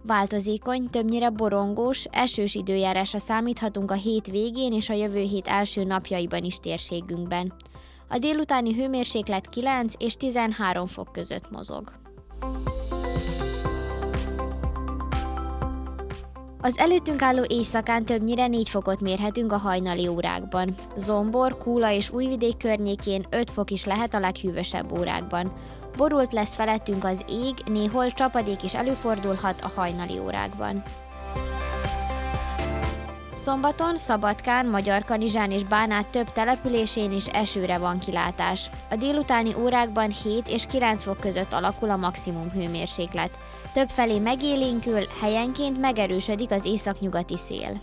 Változékony, többnyire borongós, esős időjárásra számíthatunk a hét végén és a jövő hét első napjaiban is térségünkben. A délutáni hőmérséklet 9 és 13 fok között mozog. Az előttünk álló éjszakán többnyire 4 fokot mérhetünk a hajnali órákban. Zombor, Kúla és Újvidék környékén 5 fok is lehet a leghűvösebb órákban. Borult lesz felettünk az ég, néhol csapadék is előfordulhat a hajnali órákban. Szombaton, Szabadkán, Magyarkanizsán és Bánát több településén is esőre van kilátás. A délutáni órákban 7 és 9 fok között alakul a maximum hőmérséklet. Többfelé megélénkül, helyenként megerősödik az északnyugati szél.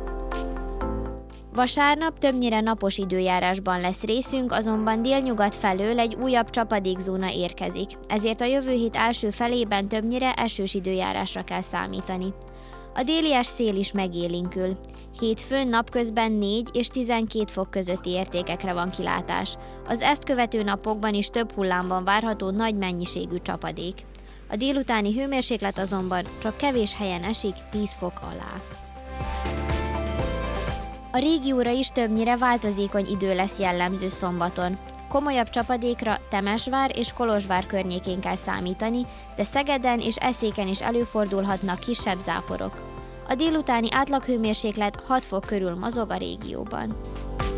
Vasárnap többnyire napos időjárásban lesz részünk, azonban délnyugat felől egy újabb csapadékzóna érkezik, ezért a jövő hét első felében többnyire esős időjárásra kell számítani. A délies szél is megélénkül. Hétfőn napközben 4 és 12 fok közötti értékekre van kilátás. Az ezt követő napokban is több hullámban várható nagy mennyiségű csapadék. A délutáni hőmérséklet azonban csak kevés helyen esik 10 fok alá. A régióra is többnyire változékony idő lesz jellemző szombaton. Komolyabb csapadékra Temesvár és Kolozsvár környékén kell számítani, de Szegeden és Eszéken is előfordulhatnak kisebb záporok. A délutáni átlaghőmérséklet 6 fok körül mozog a régióban.